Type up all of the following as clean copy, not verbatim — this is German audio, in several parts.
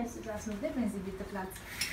Essiglassen. Nehmen Sie bitte Platz.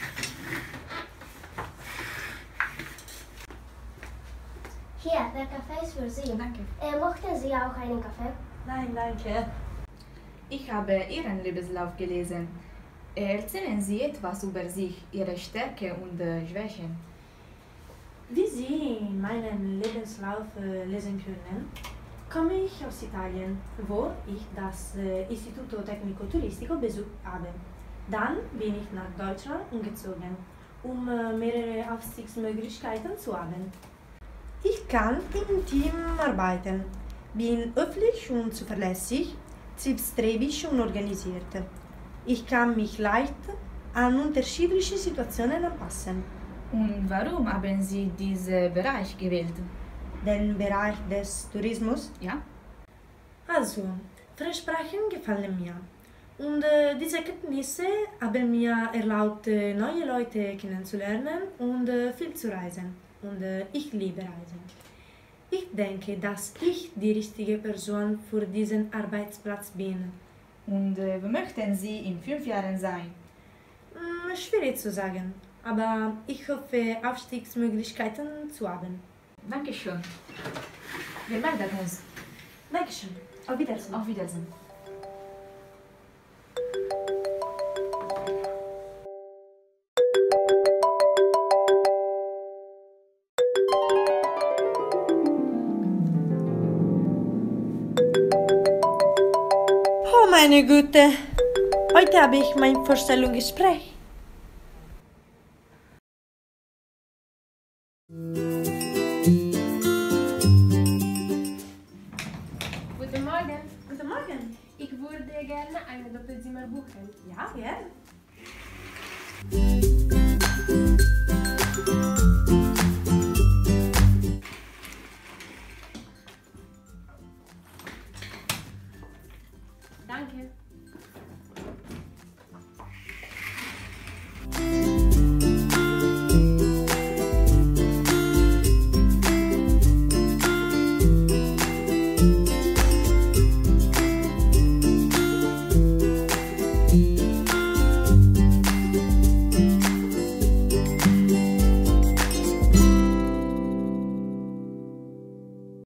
Hier, der Kaffee ist für Sie. Danke. Möchten Sie auch einen Kaffee? Nein, danke. Ich habe Ihren Lebenslauf gelesen. Erzählen Sie etwas über sich, Ihre Stärken und Schwächen. Wie Sie in meinem Lebenslauf lesen können, komme ich aus Italien, wo ich das Istituto Tecnico Turistico besucht habe. Dann bin ich nach Deutschland umgezogen, um mehrere Aufstiegsmöglichkeiten zu haben. Ich kann im Team arbeiten, bin höflich und zuverlässig, zielstrebig und organisiert. Ich kann mich leicht an unterschiedliche Situationen anpassen. Und warum haben Sie diesen Bereich gewählt? Den Bereich des Tourismus. Ja? Also, Fremdsprachen gefallen mir. Und diese Kenntnisse haben mir erlaubt, neue Leute kennenzulernen und viel zu reisen. Und ich liebe Reisen. Ich denke, dass ich die richtige Person für diesen Arbeitsplatz bin. Und wo möchten Sie in 5 Jahren sein? Schwierig zu sagen, aber ich hoffe, Aufstiegsmöglichkeiten zu haben. Dankeschön. Wir melden uns. Dankeschön. Auf Wiedersehen. Auf Wiedersehen. Oh meine Güte, heute habe ich mein Vorstellungsgespräch. Guten Morgen. Guten Morgen. Ich würde gerne ein Doppelzimmer buchen. Ja, gerne. Danke.